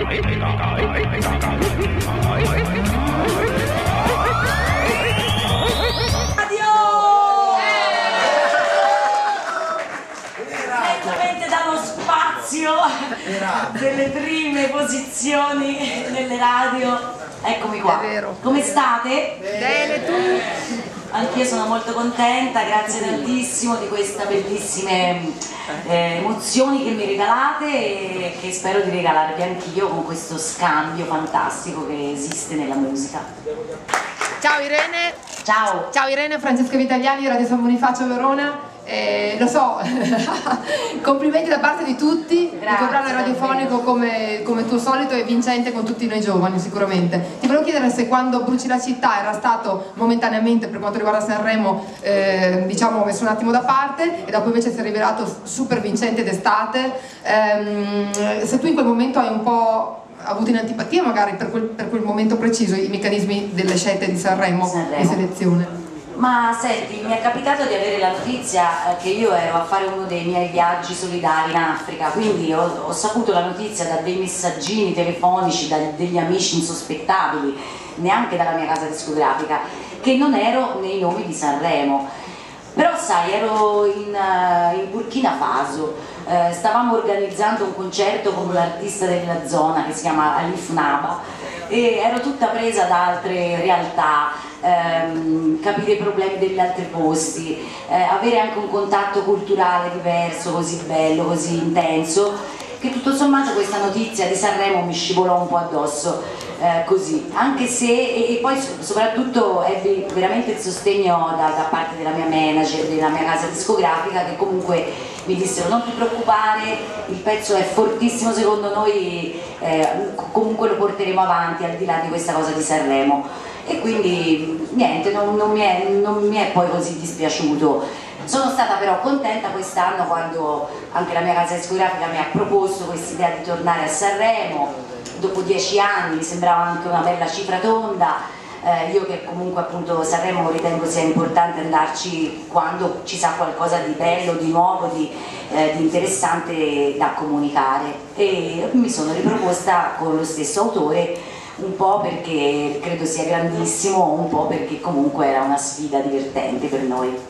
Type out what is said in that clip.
Delle prime posizioni nelle radio, eccomi qua. Come state? Bene, tu? Anch'io sono molto contenta, grazie tantissimo di queste bellissime emozioni che mi regalate e che spero di regalarvi anch'io con questo scambio fantastico che esiste nella musica. Ciao Irene. Ciao. Ciao Irene, Francesca Vitagliani, Radio San Bonifacio Verona. Lo so, complimenti da parte di tutti. Il tuo brano radiofonico come tuo solito è vincente con tutti noi giovani sicuramente. Ti volevo chiedere se quando Bruci la città era stato momentaneamente, per quanto riguarda Sanremo, diciamo messo un attimo da parte e dopo invece si è rivelato super vincente d'estate, se tu in quel momento hai un po' avuto in antipatia magari per quel momento preciso i meccanismi delle scelte di Sanremo. Di selezione. Ma senti, mi è capitato di avere la notizia che io ero a fare uno dei miei viaggi solidari in Africa, quindi ho saputo la notizia da dei messaggini telefonici, da degli amici insospettabili, neanche dalla mia casa discografica, che non ero nei nomi di Sanremo. Però sai, ero in Burkina Faso, stavamo organizzando un concerto con un artista della zona che si chiama Alif Naba e ero tutta presa da altre realtà, capire i problemi degli altri posti, avere anche un contatto culturale diverso, così bello, così intenso, che tutto sommato questa notizia di Sanremo mi scivolò un po' addosso, così, anche se, e poi soprattutto ebbi veramente il sostegno da parte della mia manager, della mia casa discografica, che comunque mi dissero non ti preoccupare, il pezzo è fortissimo secondo noi, comunque lo porteremo avanti al di là di questa cosa di Sanremo. E quindi niente, non mi è poi così dispiaciuto. Sono stata però contenta quest'anno quando anche la mia casa discografica mi ha proposto questa idea di tornare a Sanremo dopo 10 anni, mi sembrava anche una bella cifra tonda, io che comunque appunto Sanremo ritengo sia importante andarci quando ci sa qualcosa di bello, di nuovo, di interessante da comunicare, e mi sono riproposta con lo stesso autore, un po' perché credo sia grandissimo, un po' perché comunque era una sfida divertente per noi.